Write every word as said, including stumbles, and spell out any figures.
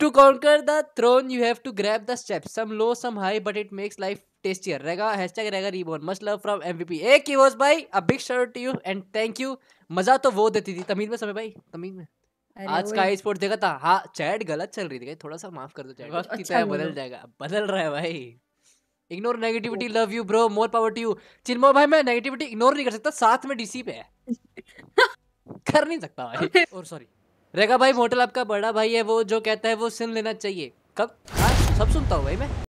To conquer the throne, you have to grab the steps. Some low, some high, but it makes life tastier. रहेगा hashtag रहेगा reborn. Much love from M V P. एक ही host भाई, a big shout out to you and thank you. मजा तो वो देती थी तमीज में समय भाई, तमीज में आज का स्पोर्ट देखा था। हाँ चैट गलत चल रही थी, थोड़ा सा माफ कर दो चैट, वक्त की तरह बदल जाएगा, बदल रहा है भाई। Ignore negativity, love you bro, more power to you. Chinmay भाई मैं नेगेटिविटी इग्नोर नहीं कर सकता, साथ में डीसी पे है कर नहीं सकता भाई। और सॉरी रेगा भाई, मोटल आपका बड़ा भाई है, वो जो कहता है वो सुन लेना चाहिए। कब? हाँ सब सुनता हूँ भाई मैं।